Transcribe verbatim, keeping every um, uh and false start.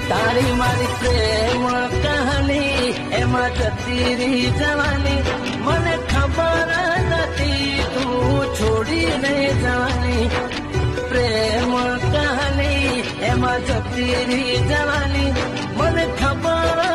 તારી મારી પ્રેમ કહાની એમાં જતી રહી જવાની મને ખબર નથી તું છોડીને જવાની પ્રેમ કહાની એમાં જતી રહી જવાની